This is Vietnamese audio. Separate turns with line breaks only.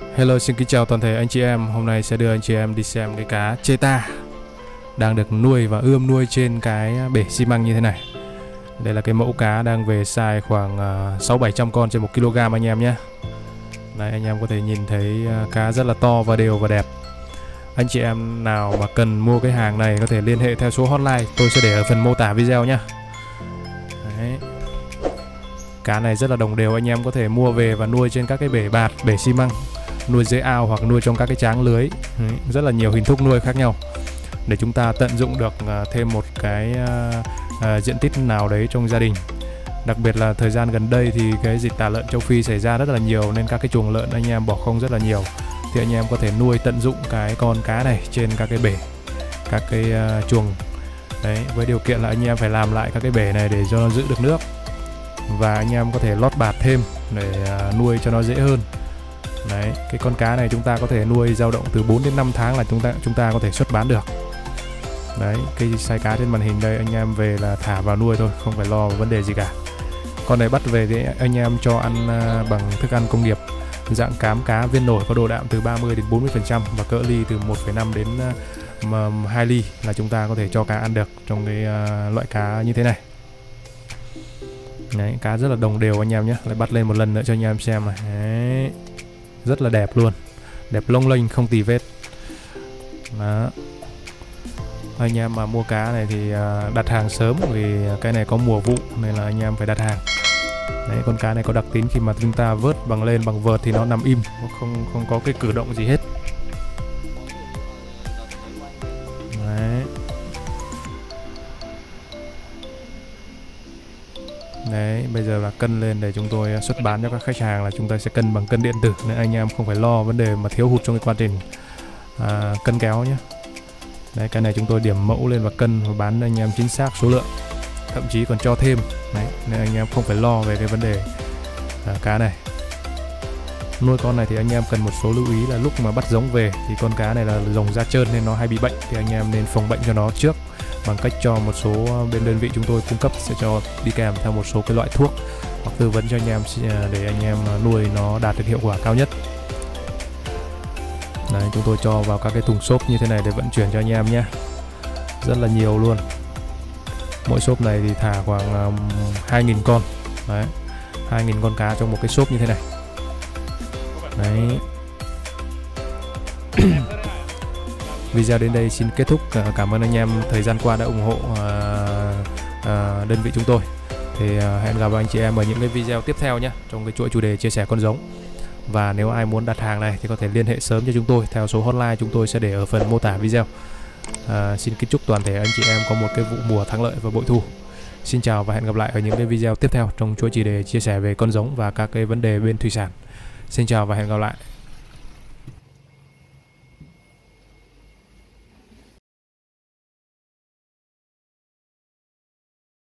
Hello, xin kính chào toàn thể anh chị em. Hôm nay sẽ đưa anh chị em đi xem cái cá Cheta đang được nuôi và ươm nuôi trên cái bể xi măng như thế này. Đây là cái mẫu cá đang về size khoảng 600-700 con trên 1 kg anh em nhé. Đấy, anh em có thể nhìn thấy cá rất là to và đều và đẹp. Anh chị em nào mà cần mua cái hàng này có thể liên hệ theo số hotline tôi sẽ để ở phần mô tả video nhé. Đấy. Cá này rất là đồng đều, anh em có thể mua về và nuôi trên các cái bể bạt, bể xi măng, nuôi dưới ao hoặc nuôi trong các cái tráng lưới. Rất là nhiều hình thức nuôi khác nhau để chúng ta tận dụng được thêm một cái diện tích nào đấy trong gia đình. Đặc biệt là thời gian gần đây thì cái dịch tả lợn châu Phi xảy ra rất là nhiều nên các cái chuồng lợn anh em bỏ không rất là nhiều. Thì anh em có thể nuôi tận dụng cái con cá này trên các cái bể, các cái chuồng. Đấy, với điều kiện là anh em phải làm lại các cái bể này để cho nó giữ được nước. Và anh em có thể lót bạt thêm để nuôi cho nó dễ hơn. Đấy, cái con cá này chúng ta có thể nuôi dao động từ 4 đến 5 tháng là chúng ta có thể xuất bán được. Đấy, cái size cá trên màn hình đây anh em về là thả vào nuôi thôi, không phải lo vấn đề gì cả. Con này bắt về thì anh em cho ăn bằng thức ăn công nghiệp dạng cám cá viên nổi có độ đạm từ 30 đến 40% và cỡ ly từ 1,5 đến 2 ly là chúng ta có thể cho cá ăn được trong cái loại cá như thế này. Đấy, cá rất là đồng đều anh em nhé. Lại bắt lên một lần nữa cho anh em xem này. Đấy, rất là đẹp luôn, đẹp lông lênh không tì vết. Đó. Anh em mà mua cá này thì đặt hàng sớm vì cái này có mùa vụ nên là anh em phải đặt hàng. Đấy, con cá này có đặc tính khi mà chúng ta vớt bằng lên bằng vợt thì nó nằm im, không có cái cử động gì hết. Đấy. Đấy, bây giờ là cân lên để chúng tôi xuất bán cho các khách hàng là chúng ta sẽ cân bằng cân điện tử nên anh em không phải lo vấn đề mà thiếu hụt trong cái quá trình cân kéo nhé. Đấy, cái này chúng tôi điểm mẫu lên và cân và bán anh em chính xác số lượng, thậm chí còn cho thêm. Đấy, nên anh em không phải lo về cái vấn đề cá này. Nuôi con này thì anh em cần một số lưu ý là lúc mà bắt giống về thì con cá này là rồng da trơn nên nó hay bị bệnh, thì anh em nên phòng bệnh cho nó trước bằng cách cho một số bên đơn vị chúng tôi cung cấp sẽ cho đi kèm theo một số cái loại thuốc hoặc tư vấn cho anh em để anh em nuôi nó đạt được hiệu quả cao nhất. Đấy, chúng tôi cho vào các cái thùng xốp như thế này để vận chuyển cho anh em nhé. Rất là nhiều luôn. Mỗi xốp này thì thả khoảng 2.000 con. Đấy, 2.000 con cá trong một cái xốp như thế này. Đấy. Video đến đây xin kết thúc. Cảm ơn anh em thời gian qua đã ủng hộ đơn vị chúng tôi. Thì hẹn gặp anh chị em ở những cái video tiếp theo nhé, trong cái chuỗi chủ đề chia sẻ con giống. Và nếu ai muốn đặt hàng này thì có thể liên hệ sớm cho chúng tôi theo số hotline chúng tôi sẽ để ở phần mô tả video. Xin kính chúc toàn thể anh chị em có một cái vụ mùa thắng lợi và bội thu. Xin chào và hẹn gặp lại ở những cái video tiếp theo trong chuỗi chủ đề chia sẻ về con giống và các cái vấn đề bên thủy sản. Xin chào và hẹn gặp lại.